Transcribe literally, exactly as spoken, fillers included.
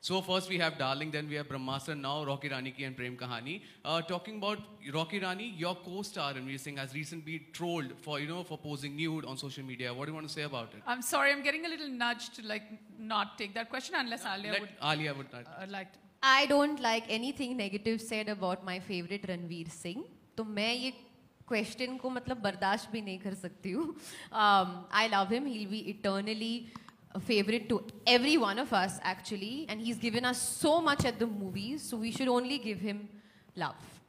So first we have Darling, then we have Brahmastra, now Rocky Rani ki and Prem Kahani. Uh, talking about Rocky Rani, your co-star Ranveer Singh has recently been trolled for, you know, for posing nude on social media. What do you want to say about it? I'm sorry, I'm getting a little nudged to like not take that question unless yeah, Alia let would. Alia would not. Uh, like to. I don't like anything negative said about my favorite Ranveer Singh. तो मैं ये question को मतलब बर्दाश्त भी नहीं कर सकती हूँ. Um, I love him. He'll be eternally a favorite to every one of us actually, and he's given us so much at the movies, so we should only give him love.